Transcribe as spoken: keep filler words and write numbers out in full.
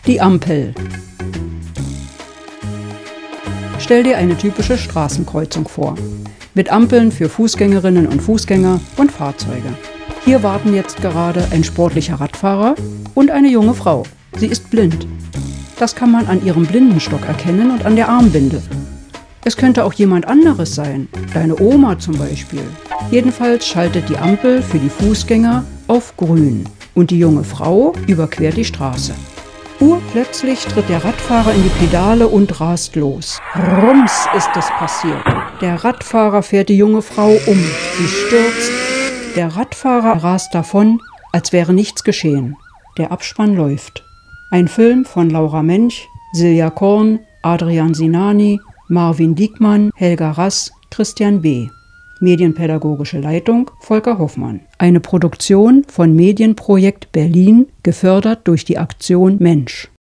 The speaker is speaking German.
Die Ampel. Stell dir eine typische Straßenkreuzung vor. Mit Ampeln für Fußgängerinnen und Fußgänger und Fahrzeuge. Hier warten jetzt gerade ein sportlicher Radfahrer und eine junge Frau. Sie ist blind. Das kann man an ihrem Blindenstock erkennen und an der Armbinde. Es könnte auch jemand anderes sein, deine Oma zum Beispiel. Jedenfalls schaltet die Ampel für die Fußgänger auf grün und die junge Frau überquert die Straße. Urplötzlich tritt der Radfahrer in die Pedale und rast los. Rums ist es passiert. Der Radfahrer fährt die junge Frau um. Sie stürzt. Der Radfahrer rast davon, als wäre nichts geschehen. Der Abspann läuft. Ein Film von Laura Mench, Silja Korn, Adrian Sinani, Marvin Diekmann, Helga Rass, Christian B. Medienpädagogische Leitung Volker Hoffmann. Eine Produktion von Medienprojekt Berlin, gefördert durch die Aktion Mensch.